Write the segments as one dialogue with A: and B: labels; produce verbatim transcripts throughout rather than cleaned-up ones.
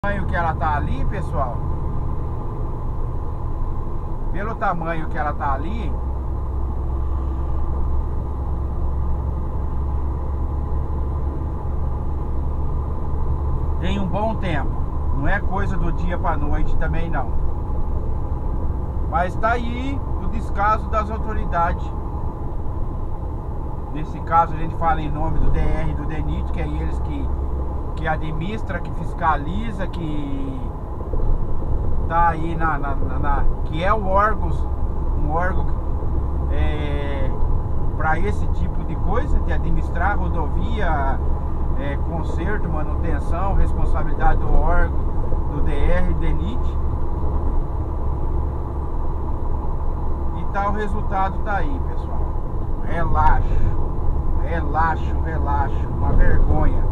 A: Tamanho que ela tá ali, pessoal, pelo tamanho que ela tá ali, tem um bom tempo. Não é coisa do dia pra noite também não. Mas tá aí o descaso das autoridades. Nesse caso a gente fala em nome do D R e do D N I T, que é eles que que administra, que fiscaliza, que tá aí na, na, na, na que é o órgão, um órgão é, para esse tipo de coisa, de administrar rodovia, é, conserto, manutenção, responsabilidade do órgão, do D R e D N I T. E tá, o resultado tá aí, pessoal. Relaxo, relaxo, relaxo, uma vergonha.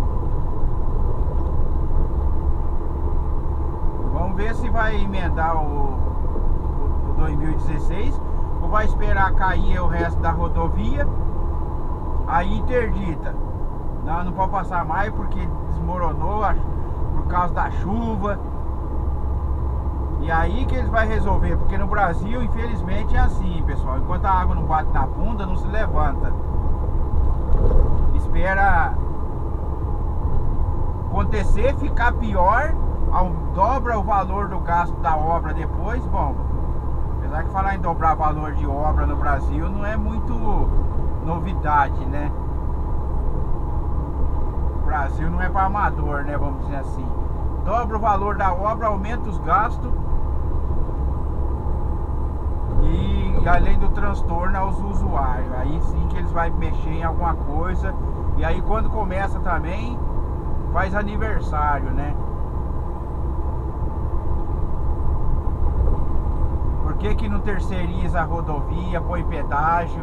A: Vamos ver se vai emendar o, o, o dois mil e dezesseis ou vai esperar cair o resto da rodovia. Aí interdita. Não, não pode passar mais porque desmoronou por causa da chuva. E aí que eles vão resolver, porque no Brasil, infelizmente, é assim, pessoal. Enquanto a água não bate na bunda, não se levanta. Espera acontecer, ficar pior, ao, dobra o valor do gasto da obra depois. Bom, apesar que falar em dobrar valor de obra no Brasil não é muito novidade, né? O Brasil não é para amador, né? Vamos dizer assim. Dobra o valor da obra, aumenta os gastos e, e além do transtorno aos usuários. Aí sim que eles vão mexer em alguma coisa. E aí quando começa também, faz aniversário, né? Por que que não terceiriza a rodovia, põe pedágio?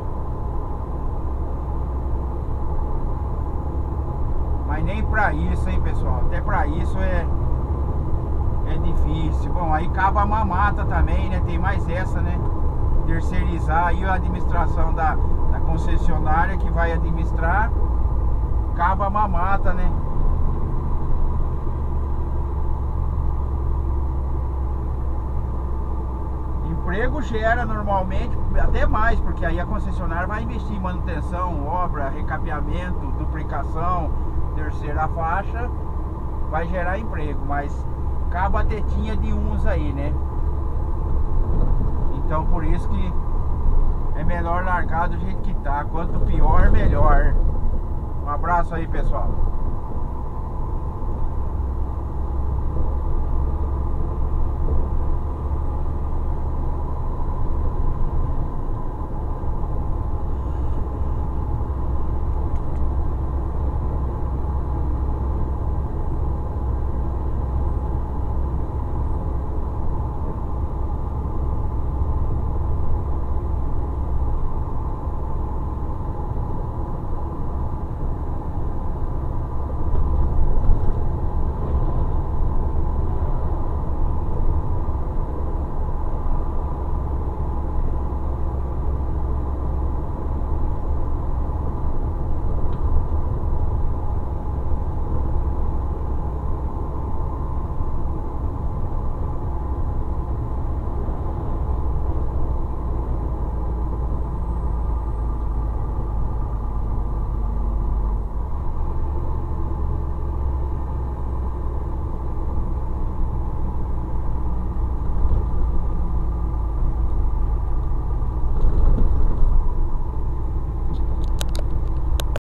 A: Mas nem pra isso, hein, pessoal? Até pra isso é é difícil. Bom, aí acaba a mamata também, né? Tem mais essa, né? Terceirizar aí a administração da, da concessionária que vai administrar. Acaba a mamata, né? Emprego gera normalmente até mais, porque aí a concessionária vai investir em manutenção, obra, recapeamento, duplicação, terceira faixa, vai gerar emprego, mas acaba a tetinha de uns aí, né? Então por isso que é melhor largar do jeito que tá, quanto pior melhor. Um abraço aí, pessoal.